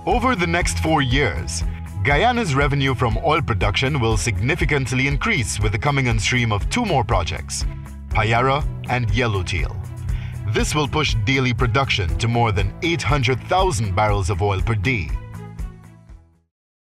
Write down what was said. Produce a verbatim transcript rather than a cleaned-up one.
Over the next four years, Guyana's revenue from oil production will significantly increase with the coming on stream of two more projects, Payara and Yellowtail. This will push daily production to more than eight hundred thousand barrels of oil per day.